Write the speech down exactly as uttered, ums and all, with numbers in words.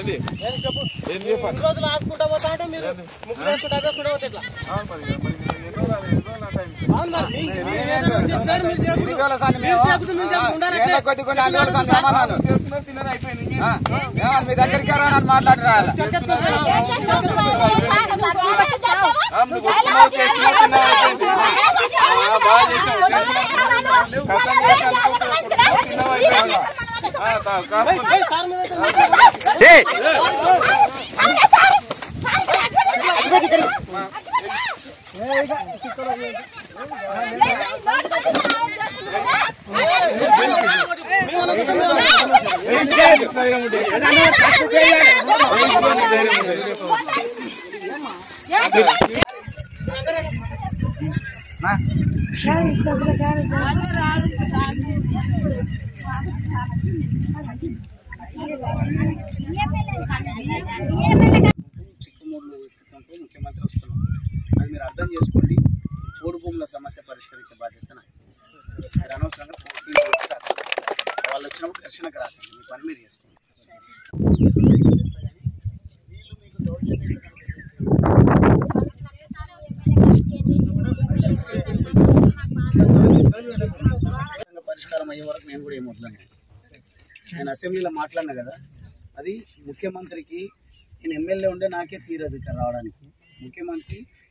రోజులు ఆదుకుంటా పోతా అంటే మీరు ముగ్గురు వేసుకుంటా వేసుకుంటా పోతే ఎట్లా మీ దగ్గరికి మాట్లాడరా చిక్కుమూరులో ముఖ్యమంత్రి వస్తున్నాం అది మీరు అర్థం చేసుకోండి. పోడు భూముల సమస్య పరిష్కరించే బాధ్యత నాకు. అనవసరంగా వాళ్ళు వచ్చినప్పుడు దర్శనకు రాకండి, మీ పని మీరు చేసుకోండి. పరిష్కారం అయ్యే వరకు నేను కూడా ఏం వదలను. నేను అసెంబ్లీలో మాట్లాడినా కదా, అది ముఖ్యమంత్రికి నేను ఎమ్మెల్యే ఉండే నాకే తీరదు ఇక్కడ రావడానికి. ముఖ్యమంత్రి